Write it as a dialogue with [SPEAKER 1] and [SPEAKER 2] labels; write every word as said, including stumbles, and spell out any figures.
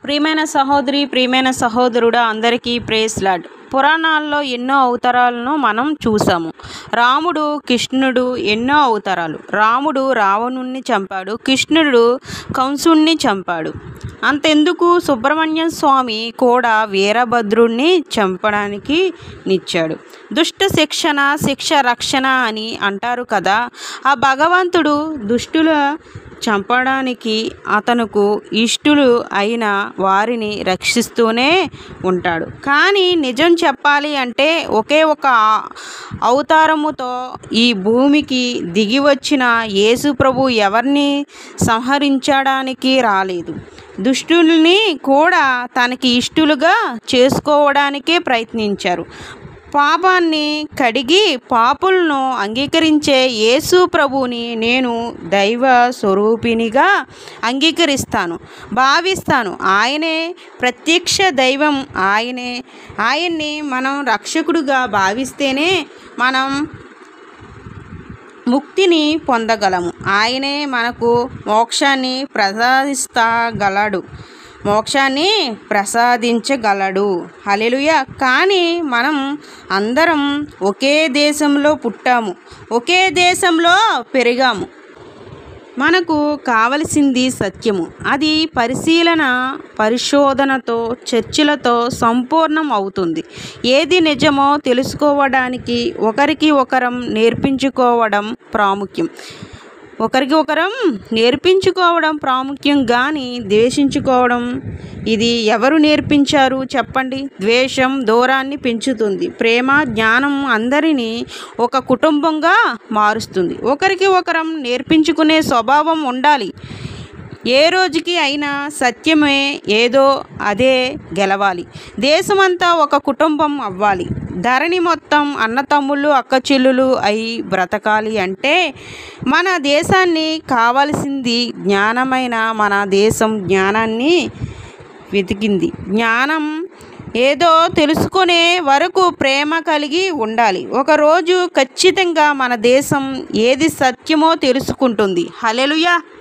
[SPEAKER 1] ప్రియమైన సహోదరి ప్రియమైన సహోదరుడా అందరికీ ప్రేస్ లార్డ్. పురాణాల్లో ఎన్నో అవతారాలను మనం చూసాము. రాముడు కృష్ణుడు ఎన్నో అవతారాలు. రాముడు రావణుణ్ణి చంపాడు, కృష్ణుడు కంసుణ్ణి చంపాడు. అంతెందుకు, సుబ్రహ్మణ్య స్వామి కూడా వీరభద్రుణ్ణి చంపడానికి నిచ్చాడు. దుష్ట శిక్షణ శిక్ష రక్షణ అని అంటారు కదా. ఆ భగవంతుడు దుష్టుల చంపడానికి అతనుకు ఇష్టులు అయిన వారిని రక్షిస్తూనే ఉంటాడు. కానీ నిజం చెప్పాలి అంటే ఒకే ఒక అవతారముతో ఈ భూమికి దిగి వచ్చిన యేసు ప్రభు ఎవరిని సంహరించడానికి రాలేదు. దుష్టుల్ని కూడా తనకి ఇష్టలుగా చేసుకోవడానికే ప్రయత్నించారు. పాపాన్ని కడిగి పాపులను అంగీకరించే యేసు ప్రభుని నేను దైవ స్వరూపినిగా అంగీకరిస్తాను, భావిస్తాను. ఆయనే ప్రత్యక్ష దైవం. ఆయనే ఆయన్ని మనం రక్షకుడుగా భావిస్తేనే మనం ముక్తిని పొందగలము. ఆయనే మనకు మోక్షాన్ని ప్రసాదిస్తగలడు మోక్షాన్ని ప్రసాదించగలడు హల్లెలూయా. కానీ మనం అందరం ఒకే దేశంలో పుట్టాము, ఒకే దేశంలో పెరిగాము. మనకు కావలసింది సత్యము. అది పరిశీలన పరిశోధనతో చర్చలతో సంపూర్ణం అవుతుంది. ఏది నిజమో తెలుసుకోవడానికి ఒకరికి ఒకరం నేర్పించుకోవడం ప్రాముఖ్యం. ఒకరికి ఒకరం నేర్పించుకోవడం ప్రాముఖ్యం కానీ ద్వేషించుకోవడం ఇది ఎవరు నేర్పించారు చెప్పండి? ద్వేషం దూరాన్ని పెంచుతుంది. ప్రేమ జ్ఞానం అందరినీ ఒక కుటుంబంగా మారుస్తుంది. ఒకరికి ఒకరం నేర్పించుకునే స్వభావం ఉండాలి. ఏ రోజుకి అయినా సత్యమే ఏదో అదే గెలవాలి. దేశమంతా ఒక కుటుంబం అవ్వాలి. ధరణి మొత్తం అన్నతమ్ముళ్ళు అక్కచెల్లులు అయి బ్రతకాలి అంటే మన దేశాన్ని కావలసింది జ్ఞానమైన మన దేశం జ్ఞానాన్ని వెతికింది. జ్ఞానం ఏదో తెలుసుకునే వరకు ప్రేమ కలిగి ఉండాలి. ఒకరోజు ఖచ్చితంగా మన దేశం ఏది సత్యమో తెలుసుకుంటుంది. హల్లెలూయా.